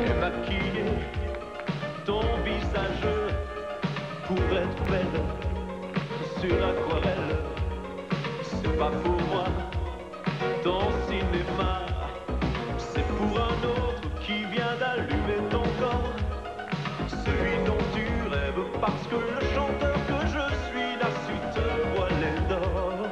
et maquiller ton visage pour être belle sur aquarelle. C'est pas pour moi ton cinéma, c'est pour un autre qui vient d'allumer ton corps, celui dont tu rêves parce que le chanteur que je suis n'a su te voiler d'or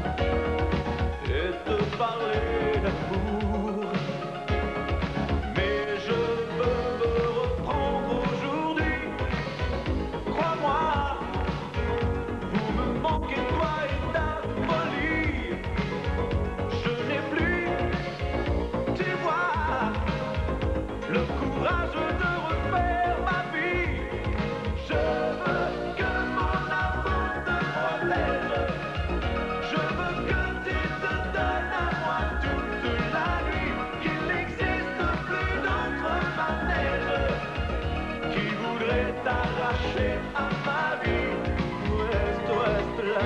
et te parler d'amour. Mais je veux me reprendre aujourd'hui, crois-moi, vous me manquez toi et ta folie. Je n'ai plus, tu vois, le courage de refaire ma vie. Je veux que mon amour te protège, je veux que tu te donnes à moi toute la nuit, qu'il n'existe plus d'autre manège qui voudrait t'arracher à ma vie. Reste là.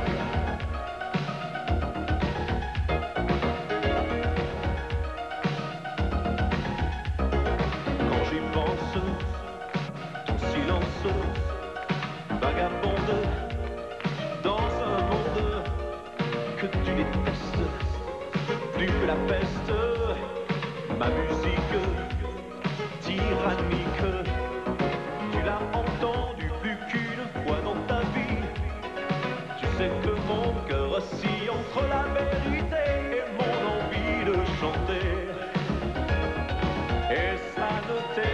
Quand j'y pense, ton silence vagabonde dans un monde que tu détestes plus que la peste. Ma musique tyrannique, tu l'as entendu plus qu'une fois dans ta vie. Tu sais que mon cœur oscille entre la vérité et mon envie de chanter, et ça ne t'est